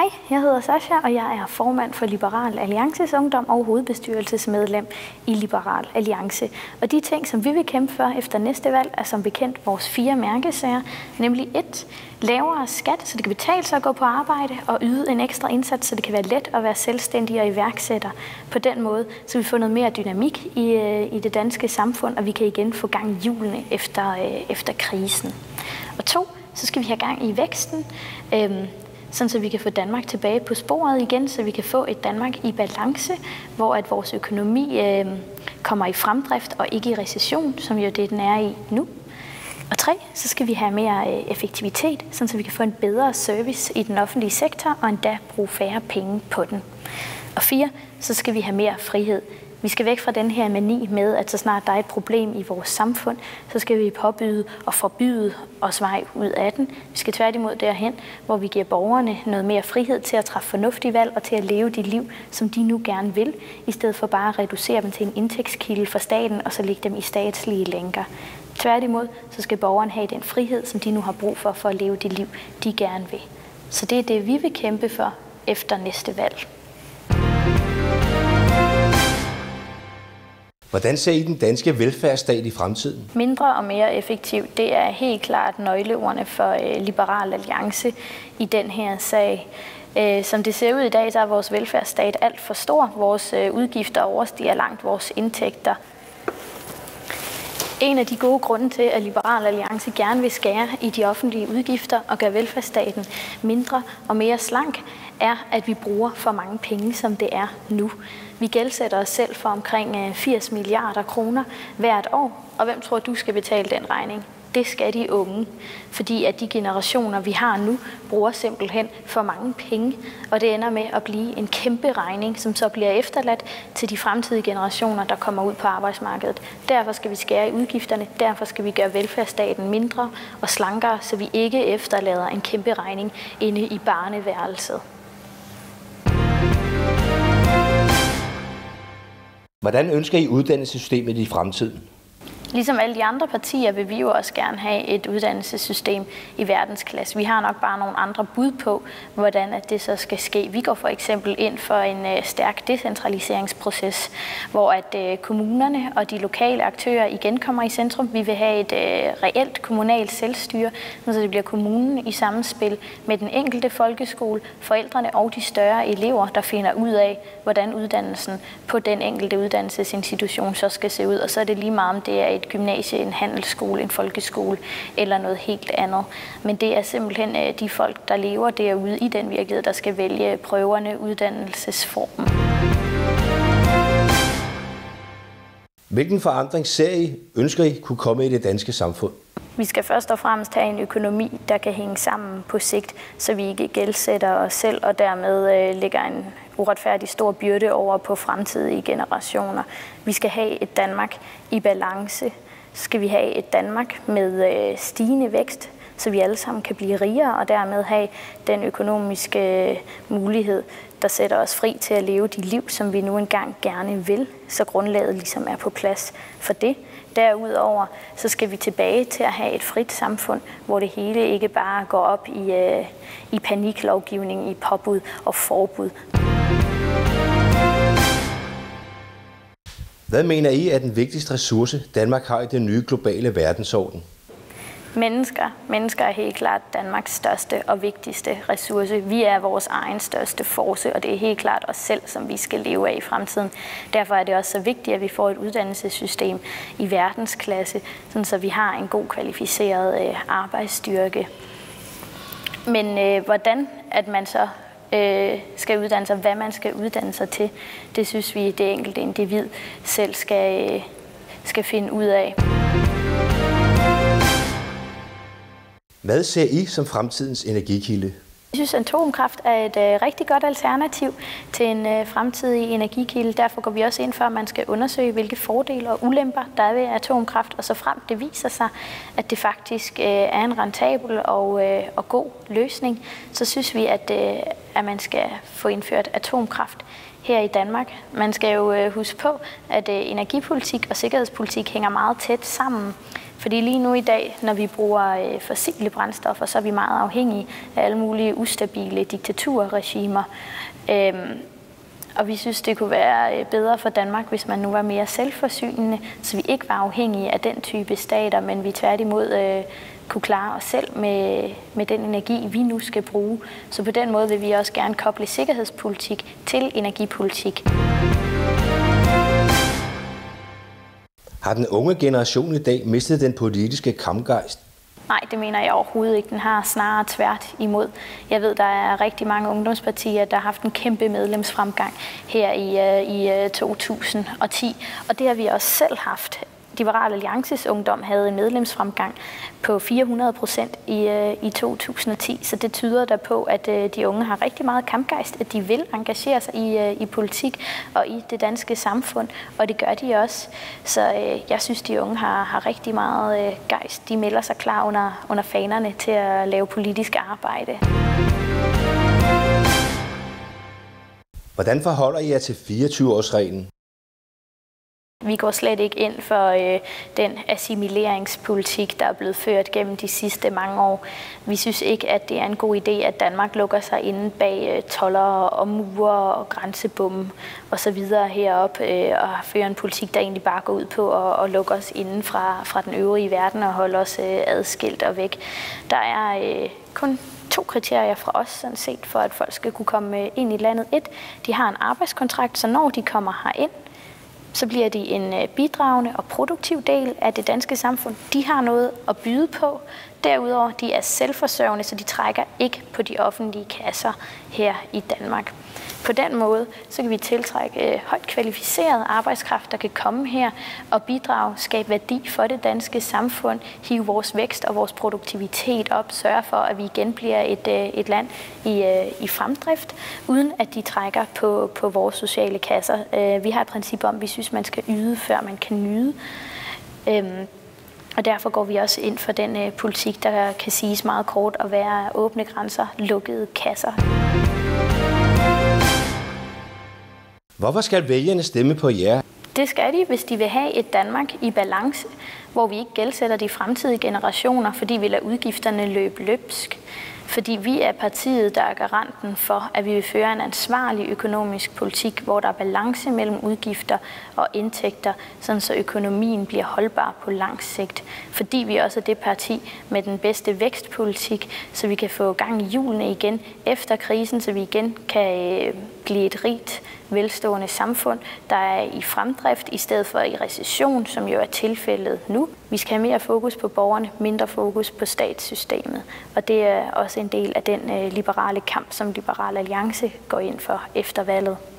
Hej, jeg hedder Sasha, og jeg er formand for Liberal Alliances Ungdom og hovedbestyrelsesmedlem i Liberal Alliance. Og de ting, som vi vil kæmpe for efter næste valg, er som bekendt vores 4 mærkesager, nemlig 1. Lavere skat, så det kan betale sig at gå på arbejde og yde en ekstra indsats, så det kan være let at være selvstændig og iværksætter på den måde, så vi får noget mere dynamik i det danske samfund, og vi kan igen få gang i hjulene efter krisen. Og 2, så skal vi have gang i væksten, sådan så vi kan få Danmark tilbage på sporet igen, så vi kan få et Danmark i balance, hvor at vores økonomi kommer i fremdrift og ikke i recession, som jo det den er i nu. Og 3, så skal vi have mere effektivitet, sådan så vi kan få en bedre service i den offentlige sektor og endda bruge færre penge på den. Og 4, så skal vi have mere frihed. Vi skal væk fra den her mani med, at så snart der er et problem i vores samfund, så skal vi påbyde og forbyde os vej ud af den. Vi skal tværtimod derhen, hvor vi giver borgerne noget mere frihed til at træffe fornuftige valg og til at leve de liv, som de nu gerne vil, i stedet for bare at reducere dem til en indtægtskilde for staten og så lægge dem i statslige lænker. Tværtimod, så skal borgerne have den frihed, som de nu har brug for at leve de liv, de gerne vil. Så det er det, vi vil kæmpe for efter næste valg. Hvordan ser I den danske velfærdsstat i fremtiden? Mindre og mere effektiv, det er helt klart nøgleordene for Liberal Alliance i den her sag. Som det ser ud i dag, så er vores velfærdsstat alt for stor. Vores udgifter overstiger langt vores indtægter. En af de gode grunde til, at Liberal Alliance gerne vil skære i de offentlige udgifter og gøre velfærdsstaten mindre og mere slank, er, at vi bruger for mange penge, som det er nu. Vi gældsætter os selv for omkring 80 milliarder kroner hvert år, og hvem tror du skal betale den regning? Det skal de unge, fordi at de generationer, vi har nu, bruger simpelthen for mange penge, og det ender med at blive en kæmpe regning, som så bliver efterladt til de fremtidige generationer, der kommer ud på arbejdsmarkedet. Derfor skal vi skære i udgifterne, derfor skal vi gøre velfærdsstaten mindre og slankere, så vi ikke efterlader en kæmpe regning inde i barneværelset. Hvordan ønsker I uddannelsessystemet i fremtiden? Ligesom alle de andre partier vil vi jo også gerne have et uddannelsessystem i verdensklasse. Vi har nok bare nogle andre bud på, hvordan det så skal ske. Vi går for eksempel ind for en stærk decentraliseringsproces, hvor at kommunerne og de lokale aktører igen kommer i centrum. Vi vil have et reelt kommunalt selvstyre, så det bliver kommunen i samspil med den enkelte folkeskole, forældrene og de større elever, der finder ud af, hvordan uddannelsen på den enkelte uddannelsesinstitution så skal se ud. Og så er det lige meget, om det er et gymnasie, en handelsskole, en folkeskole eller noget helt andet. Men det er simpelthen de folk, der lever derude i den virkelighed, der skal vælge prøverne, uddannelsesformen. Hvilken forandring ønsker I kunne komme i det danske samfund? Vi skal først og fremmest have en økonomi, der kan hænge sammen på sigt, så vi ikke gældsætter os selv og dermed lægger en uretfærdig stor byrde over på fremtidige generationer. Vi skal have et Danmark i balance. Så skal vi have et Danmark med stigende vækst, så vi alle sammen kan blive rigere og dermed have den økonomiske mulighed, der sætter os fri til at leve de liv, som vi nu engang gerne vil, så grundlaget ligesom er på plads for det. Derudover så skal vi tilbage til at have et frit samfund, hvor det hele ikke bare går op i paniklovgivning, i påbud og forbud. Hvad mener I er den vigtigste ressource, Danmark har i den nye globale verdensorden? Mennesker er helt klart Danmarks største og vigtigste ressource. Vi er vores egen største force, og det er helt klart os selv, som vi skal leve af i fremtiden. Derfor er det også så vigtigt, at vi får et uddannelsessystem i verdensklasse, sådan så vi har en god kvalificeret arbejdsstyrke. Men hvordan at man så skal uddanne sig, hvad man skal uddanne sig til, det synes vi, det enkelte individ selv skal finde ud af. Hvad ser I som fremtidens energikilde? Jeg synes, at atomkraft er et rigtig godt alternativ til en fremtidig energikilde. Derfor går vi også ind for, at man skal undersøge, hvilke fordele og ulemper der er ved atomkraft. Og så frem det viser sig, at det faktisk er en rentabel og god løsning, så synes vi, at man skal få indført atomkraft her i Danmark. Man skal jo huske på, at energipolitik og sikkerhedspolitik hænger meget tæt sammen. Fordi lige nu i dag, når vi bruger fossile brændstoffer, så er vi meget afhængige af alle mulige ustabile diktaturregimer. Og vi synes, det kunne være bedre for Danmark, hvis man nu var mere selvforsynende, så vi ikke var afhængige af den type stater, men vi tværtimod kunne klare os selv med den energi, vi nu skal bruge. Så på den måde vil vi også gerne koble sikkerhedspolitik til energipolitik. Har den unge generation i dag mistet den politiske kampgejst? Nej, det mener jeg overhovedet ikke. Den har snarere tvært imod. Jeg ved, der er rigtig mange ungdomspartier, der har haft en kæmpe medlemsfremgang her i 2010, og det har vi også selv haft. Liberal Alliances Ungdom havde en medlemsfremgang på 400% i 2010, så det tyder der på, at de unge har rigtig meget kampgejst, at de vil engagere sig i politik og i det danske samfund, og det gør de også. Så jeg synes, de unge har rigtig meget gejst. De melder sig klar under fanerne til at lave politisk arbejde. Hvordan forholder I jer til 24-årsreglen? Vi går slet ikke ind for den assimileringspolitik, der er blevet ført gennem de sidste mange år. Vi synes ikke, at det er en god idé, at Danmark lukker sig inde bag toldere og murer og grænsebomme osv. heroppe og fører en politik, der egentlig bare går ud på at lukke os inden fra den øvrige verden og holde os adskilt og væk. Der er kun 2 kriterier fra os sådan set, for at folk skal kunne komme ind i landet. 1, de har en arbejdskontrakt, så når de kommer herind, så bliver de en bidragende og produktiv del af det danske samfund. De har noget at byde på. Derudover, de er selvforsørgende, så de trækker ikke på de offentlige kasser her i Danmark. På den måde, så kan vi tiltrække højt kvalificeret arbejdskraft, der kan komme her og bidrage, skabe værdi for det danske samfund, hive vores vækst og vores produktivitet op, sørge for, at vi igen bliver et land i fremdrift, uden at de trækker på vores sociale kasser. Vi har et princip om, at vi synes, man skal yde, før man kan nyde. Og derfor går vi også ind for den politik, der kan siges meget kort at være åbne grænser, lukkede kasser. Hvorfor skal vælgerne stemme på jer? Det skal de, hvis de vil have et Danmark i balance, hvor vi ikke gældsætter de fremtidige generationer, fordi vi lader udgifterne løbe løbsk. Fordi vi er partiet, der er garanten for, at vi vil føre en ansvarlig økonomisk politik, hvor der er balance mellem udgifter og indtægter, sådan så økonomien bliver holdbar på lang sigt. Fordi vi også er det parti med den bedste vækstpolitik, så vi kan få gang i hjulene igen efter krisen, så vi igen kan blive et rigt, velstående samfund, der er i fremdrift i stedet for i recession, som jo er tilfældet nu. Vi skal have mere fokus på borgerne, mindre fokus på statssystemet. Og det er også en del af den liberale kamp, som Liberal Alliance går ind for efter valget.